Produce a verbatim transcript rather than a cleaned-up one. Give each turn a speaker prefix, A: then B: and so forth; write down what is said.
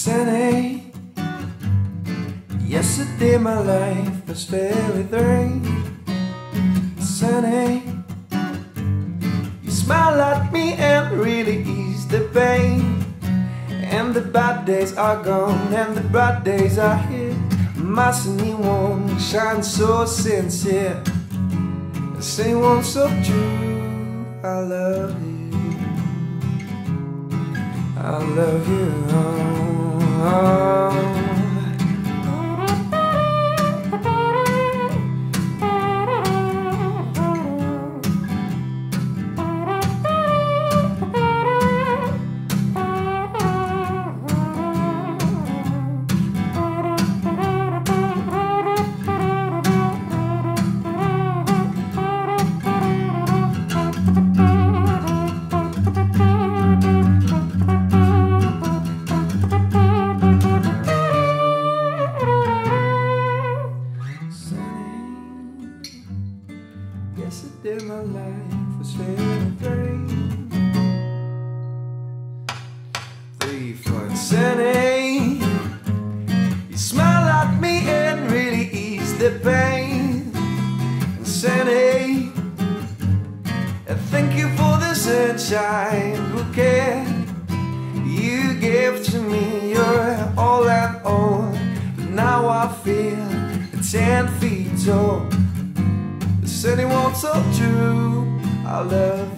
A: Sunny, yesterday my life was filled with rain. Sunny, you smile at me and really ease the pain. And the bad days are gone and the bright days are here. My sunny one shines so sincere. The same one so true. I love you, I love you. Oh, oh. Yesterday my life was filled with rain. Three, four, sunny, you smile at me and really ease the pain. And sunny, thank you for the sunshine bouquet you gave to me. You're all and all, but now I feel ten feet tall. Anyone so true, I love